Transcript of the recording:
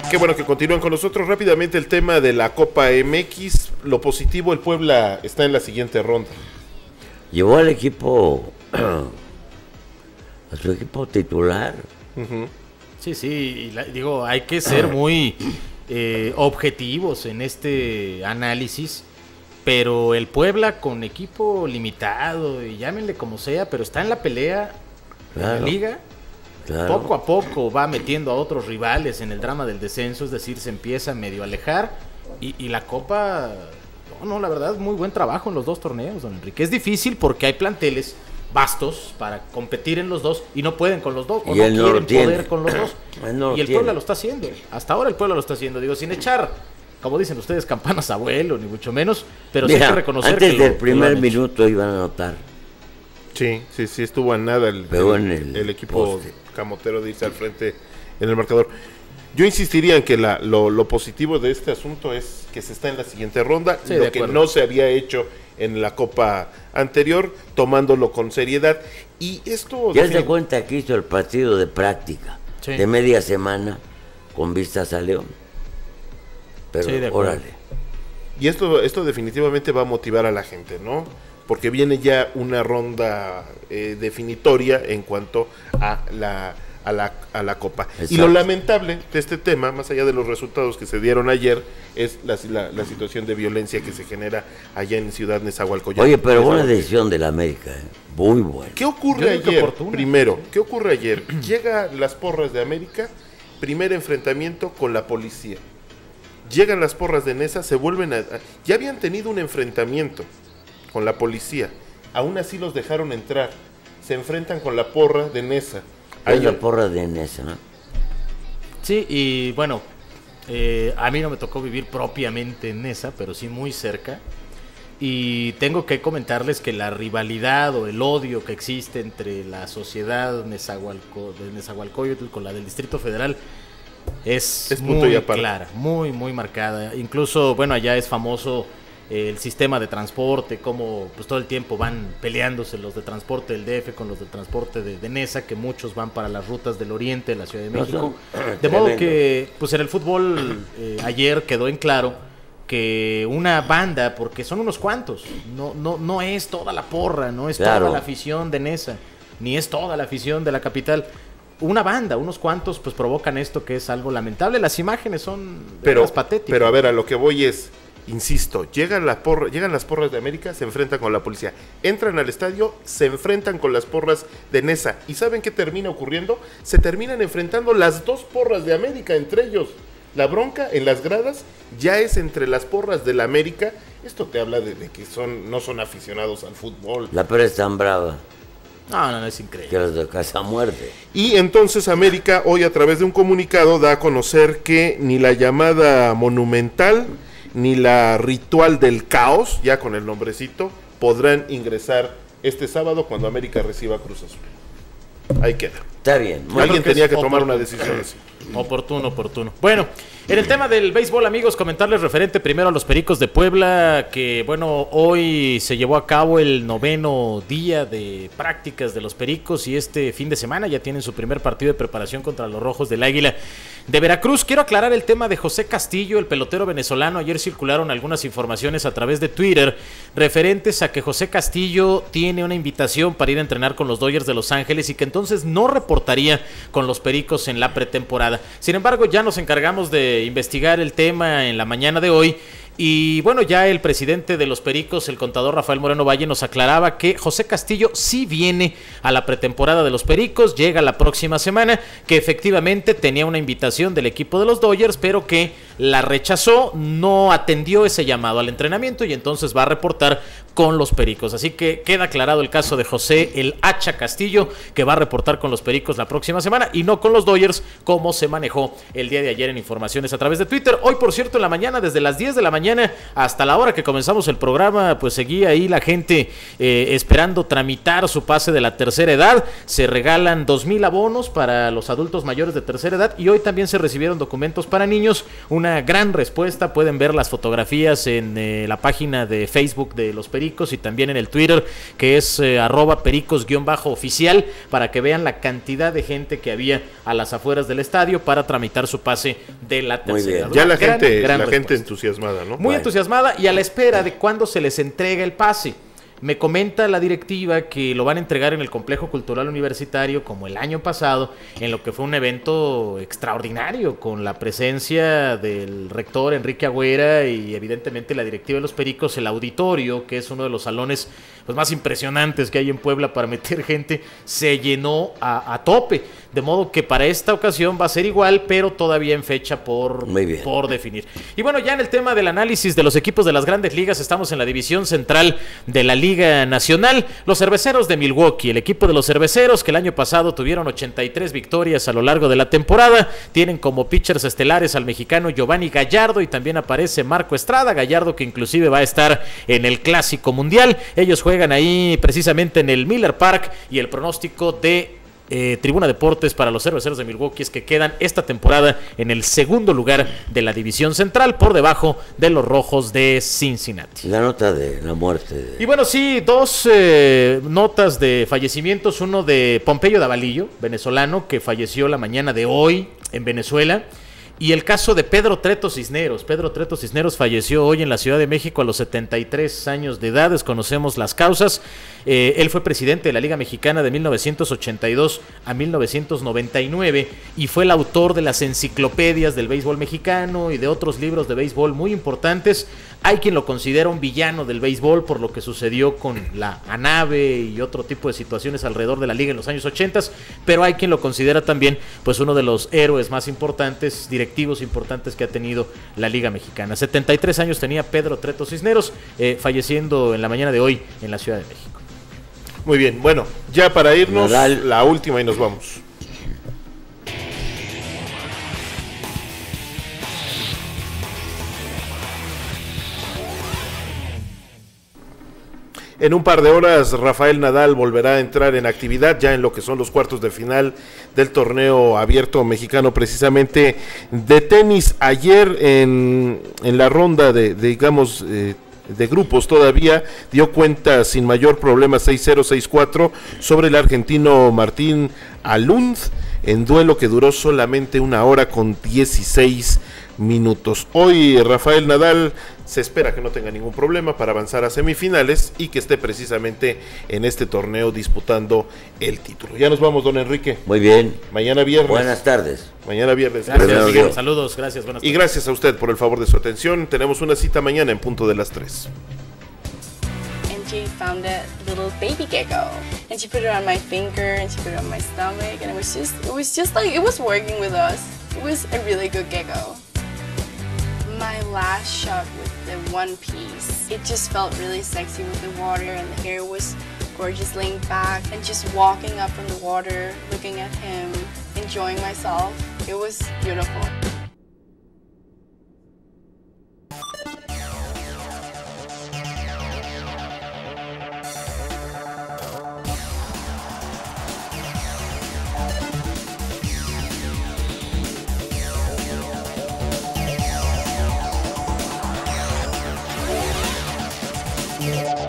Qué bueno que continúan con nosotros. Rápidamente el tema de la Copa MX. Lo positivo, el Puebla está en la siguiente ronda. Llevó al equipo, a su equipo titular. Sí, digo, hay que ser muy objetivos en este análisis, pero el Puebla con equipo limitado, y llámenle como sea, pero está en la pelea en la liga. Claro. Poco a poco va metiendo a otros rivales en el drama del descenso, es decir, se empieza a medio alejar, y la Copa, la verdad, muy buen trabajo en los dos torneos, don Enrique. Es difícil porque hay planteles vastos para competir en los dos y no pueden con los dos, o no quieren poder con los dos. Y el Puebla lo está haciendo, hasta ahora el Puebla lo está haciendo, digo, sin echar, como dicen ustedes, campanas a vuelo, ni mucho menos, pero sí hay que reconocer antes que del primer minuto iban a anotar. Sí, estuvo a nada el equipo poste camotero de irse al frente en el marcador. Yo insistiría en que lo positivo de este asunto es que se está en la siguiente ronda, sí, lo que no se había hecho en la Copa anterior, tomándolo con seriedad. Y esto... Ya se cuenta que hizo el partido de práctica, sí, de media semana, con vistas a León. Pero sí, órale. Y esto definitivamente va a motivar a la gente, ¿no? Porque viene ya una ronda definitoria en cuanto a la Copa. Exacto. Y lo lamentable de este tema, más allá de los resultados que se dieron ayer, es la situación de violencia que se genera allá en Ciudad Nezahualcóyotl. Oye, pero buena decisión de la América, muy buena. ¿Qué ocurre ayer? Primero, ¿qué ocurre ayer? Llegan las porras de América, primer enfrentamiento con la policía. Llegan las porras de Neza, se vuelven a... Ya habían tenido un enfrentamiento con la policía, aún así los dejaron entrar, se enfrentan con la porra de Neza. Es la porra de Neza, ¿no? Sí, y bueno, a mí no me tocó vivir propiamente en Neza, pero sí muy cerca, y tengo que comentarles que la rivalidad o el odio que existe entre la sociedad de Nezahualcóyotl con la del Distrito Federal es muy clara, muy marcada. Incluso, bueno, allá es famoso el sistema de transporte, como pues todo el tiempo van peleándose los de transporte del DF con los de transporte de Neza, que muchos van para las rutas del oriente de la Ciudad de México. De modo que pues en el fútbol ayer quedó en claro que una banda, porque son unos cuantos, no es toda la porra, no es toda la afición de Neza, ni es toda la afición de la capital. Una banda, unos cuantos, pues provocan esto, que es algo lamentable. Las imágenes son patéticas. Pero a ver, a lo que voy es, insisto, llegan las porras de América, se enfrentan con la policía, entran al estadio, se enfrentan con las porras de Neza, y ¿saben qué termina ocurriendo? Se terminan enfrentando las dos porras de América entre ellos. La bronca en las gradas ya es entre las porras de la América. Esto te habla de que no son aficionados al fútbol. La pera es tan brava. No, es increíble. Que los de casa muerte. Y entonces América hoy, a través de un comunicado, da a conocer que ni la llamada Monumental ni la Ritual del Caos, ya con el nombrecito, podrán ingresar este sábado cuando América reciba Cruz Azul. Ahí queda. Está bien. Alguien tenía que tomar una decisión así. Oportuno. Bueno, en el tema del béisbol, amigos, comentarles referente primero a los Pericos de Puebla, que bueno, hoy se llevó a cabo el 9º día de prácticas de los Pericos, y este fin de semana ya tienen su primer partido de preparación contra los Rojos del Águila de Veracruz. Quiero aclarar el tema de José Castillo, el pelotero venezolano. Ayer circularon algunas informaciones a través de Twitter referentes a que José Castillo tiene una invitación para ir a entrenar con los Dodgers de Los Ángeles y que entonces no reportaría con los Pericos en la pretemporada. Sin embargo, ya nos encargamos de investigar el tema en la mañana de hoy, y bueno, ya el presidente de los Pericos, el contador Rafael Moreno Valle, nos aclaraba que José Castillo sí viene a la pretemporada de los Pericos, llega la próxima semana, que efectivamente tenía una invitación del equipo de los Dodgers, pero que la rechazó, no atendió ese llamado al entrenamiento y entonces va a reportar con los Pericos. Así que queda aclarado el caso de José el Hacha Castillo, que va a reportar con los Pericos la próxima semana y no con los Dodgers, como se manejó el día de ayer en informaciones a través de Twitter. Hoy, por cierto, en la mañana, desde las 10 de la mañana hasta la hora que comenzamos el programa, pues seguía ahí la gente esperando tramitar su pase de la tercera edad. Se regalan 2,000 abonos para los adultos mayores de tercera edad, y hoy también se recibieron documentos para niños, una una gran respuesta. Pueden ver las fotografías en la página de Facebook de Los Pericos y también en el Twitter, que es @pericos_oficial, para que vean la cantidad de gente que había a las afueras del estadio para tramitar su pase de la tercera. Ya la gente entusiasmada, ¿no? Muy entusiasmada y a la espera de cuándo se les entrega el pase. Me comenta la directiva que lo van a entregar en el Complejo Cultural Universitario como el año pasado, en lo que fue un evento extraordinario con la presencia del rector Enrique Agüera y evidentemente la directiva de Los Pericos. El auditorio, que es uno de los salones pues más impresionantes que hay en Puebla para meter gente, se llenó a tope. De modo que para esta ocasión va a ser igual, pero todavía en fecha por definir. Y bueno, ya en el tema del análisis de los equipos de las grandes ligas, estamos en la división central de la Liga Nacional. Los Cerveceros de Milwaukee, el equipo de los Cerveceros, que el año pasado tuvieron 83 victorias a lo largo de la temporada, tienen como pitchers estelares al mexicano Giovanni Gallardo y también aparece Marco Estrada. Gallardo, que inclusive va a estar en el Clásico Mundial. Ellos juegan ahí precisamente en el Miller Park y el pronóstico de Tribuna Deportes para los Cerveceros de Milwaukee es que quedan esta temporada en el segundo lugar de la división central, por debajo de los Rojos de Cincinnati. La nota de la muerte. Y bueno, sí, dos notas de fallecimientos. Uno de Pompeyo Davalillo, venezolano, que falleció la mañana de hoy en Venezuela. Y el caso de Pedro Treto Cisneros. Pedro Treto Cisneros falleció hoy en la Ciudad de México a los 73 años de edad. Desconocemos las causas. Él fue presidente de la Liga Mexicana de 1982 a 1999 y fue el autor de las enciclopedias del béisbol mexicano y de otros libros de béisbol muy importantes. Hay quien lo considera un villano del béisbol por lo que sucedió con la ANAVE y otro tipo de situaciones alrededor de la liga en los años 80, pero hay quien lo considera también pues uno de los héroes más importantes, directivos importantes que ha tenido la Liga Mexicana. 73 años tenía Pedro Treto Cisneros, falleciendo en la mañana de hoy en la Ciudad de México. Muy bien, bueno, ya para irnos, la última y nos vamos. En un par de horas, Rafael Nadal volverá a entrar en actividad ya en lo que son los cuartos de final del torneo abierto mexicano, precisamente de tenis. Ayer en la ronda de grupos todavía dio cuenta sin mayor problema 6-0, 6-4 sobre el argentino Martín Alund, en duelo que duró solamente 1 hora con 16 minutos. Hoy Rafael Nadal se espera que no tenga ningún problema para avanzar a semifinales y que esté precisamente en este torneo disputando el título. Ya nos vamos, don Enrique. Muy bien. Mañana viernes. Buenas tardes. Mañana viernes. Gracias, Miguel. Saludos, gracias, buenas tardes. Y gracias a usted por el favor de su atención. Tenemos una cita mañana en punto de las 3. And she found that little baby gecko, and she put it on my finger, and she put it on my stomach, and it was just like it was working with us. It was a really good gecko. My last shot with the one piece, it just felt really sexy with the water, and the hair was gorgeous laying back, and just walking up from the water, looking at him, enjoying myself. It was beautiful. Yeah.